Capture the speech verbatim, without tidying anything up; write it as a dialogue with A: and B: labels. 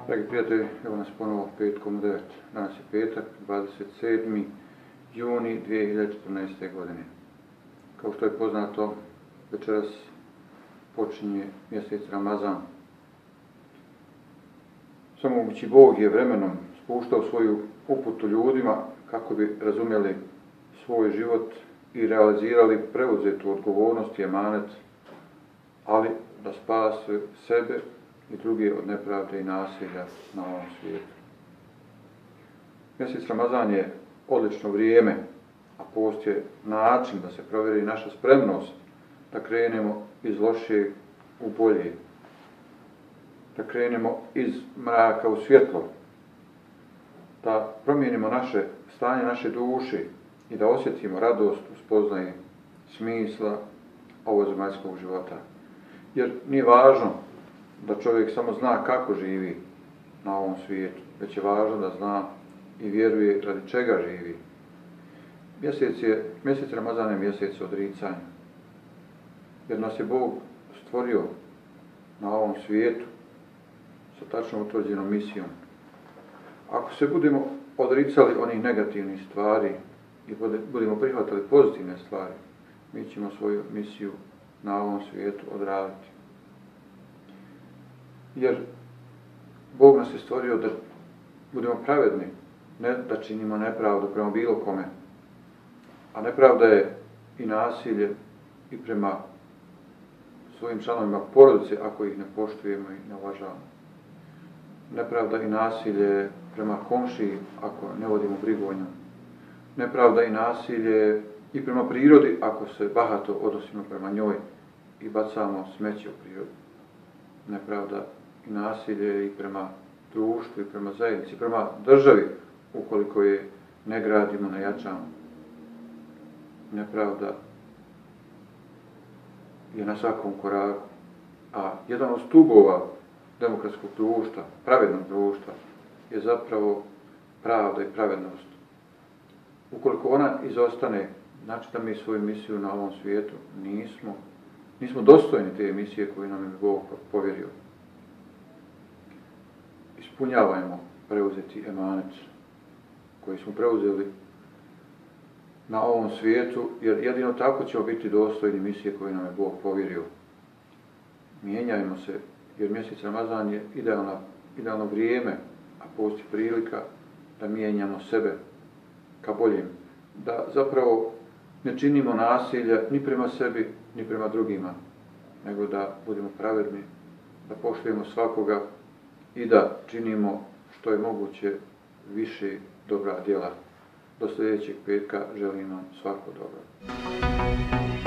A: Dragi prijatelji, evo nas ponovo petkom u devet. Danas je petak, dvadeset sedmi juni dvije hiljade četrnaeste. godine. Kao što je poznato, večeras počinje mjesec Ramazan. Samomogući Bog je vremenom spuštao svoju uputu ljudima kako bi razumjeli svoj život i realizirali preuzetu odgovornost i emanet, ali da spase sebe i druge od nepravde i nasilja na ovom svijetu. Mjesec Ramazan je odlično vrijeme, a post je način da se provjeri naša spremnost da krenemo iz lošeg u bolje, da krenemo iz mraka u svjetlo, da promijenimo naše stanje, naše duše i da osjetimo radost u spoznaji smisla ovozemaljskog života. Jer nije važno da čovjek samo zna kako živi na ovom svijetu, već je važno da zna i vjeruje radi čega živi. Mjesec, je, mjesec Ramazan je mjesec odricanja, jer nas je Bog stvorio na ovom svijetu sa tačno utvrđenom misijom. Ako se budemo odricali onih negativnih stvari i budemo prihvatali pozitivne stvari, mi ćemo svoju misiju na ovom svijetu odraditi. Jer Bog nas je stvorio da budemo pravedni, ne da činimo nepravdu prema bilo kome. A nepravda je i nasilje i prema svojim članovima porodice ako ih ne poštujemo i ne uvažavamo. Nepravda i nasilje prema komšiji ako ne vodimo brigu o njom. Nepravda i nasilje i prema prirodi ako se bahato odnosimo prema njoj i bacamo smeće u prirodu. Nepravda i nasilje i prema društvu i prema zajednici, prema državi ukoliko je ne gradimo, ne jačamo. Nepravda je na svakom koraku, a jedan od stubova demokratskog društva, pravednog društva, je zapravo pravda i pravednost. Ukoliko ona izostane, znači da mi svoju misiju na ovom svijetu nismo, nismo dostojni te misije koju nam je Bog povjerio. Ispunjavajmo preuzeti emanet koji smo preuzeli na ovom svijetu, jer jedino tako ćemo biti dostojni misije koju nam je Bog povjerio. Mijenjajmo se, jer mjesec Ramazan je idealna, idealno vrijeme, a postoji prilika da mijenjamo sebe ka boljem. Da zapravo ne činimo nasilja ni prema sebi, ni prema drugima, nego da budemo pravedni, da poštujemo svakoga i da činimo što je moguće više dobra djela. Do sljedećeg petka želim vam svako dobro.